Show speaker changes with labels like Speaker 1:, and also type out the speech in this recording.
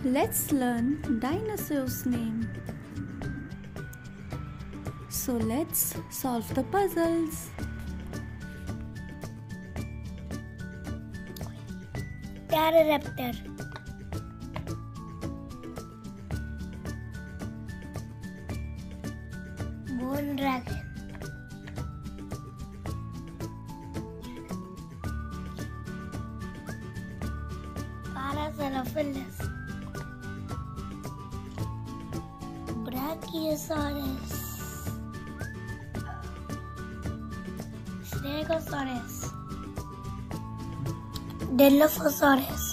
Speaker 1: Let's learn dinosaur's name. So let's solve the puzzles.
Speaker 2: Pterodactyl, bone dragon, Parasaurolophus, Brachiosaurus, Stegosaurus, Dilophosaurus,